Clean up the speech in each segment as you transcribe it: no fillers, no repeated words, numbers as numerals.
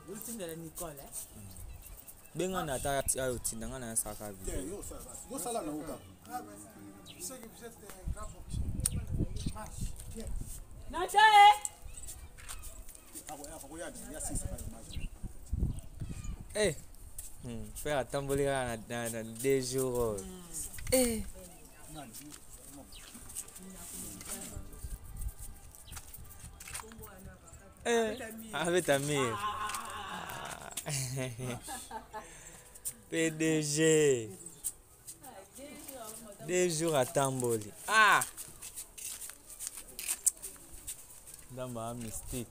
de Nicole. Benga na ta ayo tinanga na saka bi. Yo sala na uka. Je sais que vous êtes un grand boxeur. Marche. Viens. Natae. Eh. Faire attembler dans 2 jours. Eh. Avec ta mère. PDG. 2 jours à Tamboli. Ah! Dans ma mystique.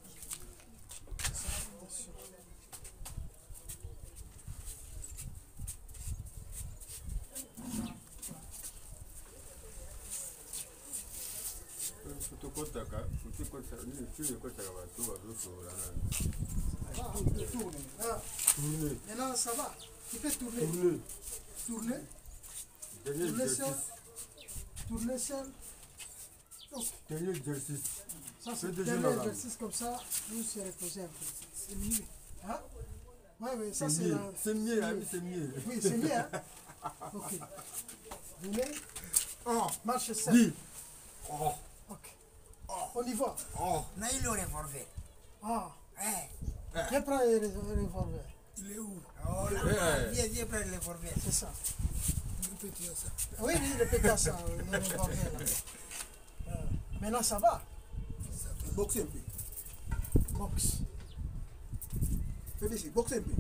Maintenant ça va. Tu peux tourner. Tourner. Tourner seul. Tourner seul. Dernier exercice. Ça c'est le dernier exercice comme ça. Nous se reposer un peu. C'est mieux. Hein? Oui, ça c'est la... C'est mieux, ami, c'est mieux. Oui, c'est mieux, hein? Ok. Venez. Marche seul. Dis. Ok. On y va. Naïle le revolver. Viens prendre le revolver. Il est où? Viens prendre le revolver. C'est ça. Le petit à ça. Oui, le petit à ça, le revolver là. Maintenant ça va. Boxe un peu. Boxe. Fais ici, boxe un peu.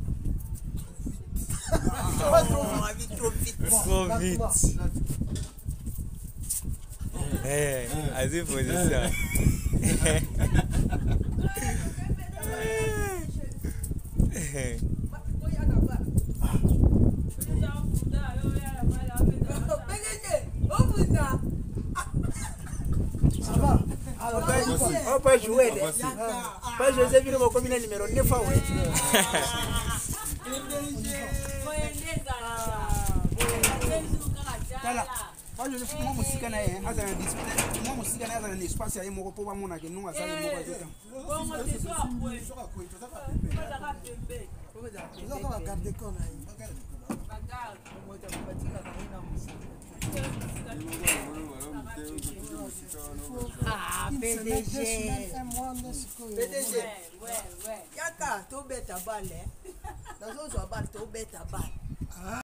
Ça va trop vite. Trop vite. Eh, as-y position. Ça va. Alors, On peut jouer. Pas Joséphine, mon commune numéro 9 fois. Pas Joséphine, moi, musique, moi, musique, un espace, il y a mon repos, mon agent, nous, à ça, il y a garder quoi là? PDG. PDG. Ouais. Yaka, to bête à balle. Dans un balle, to bête à balle.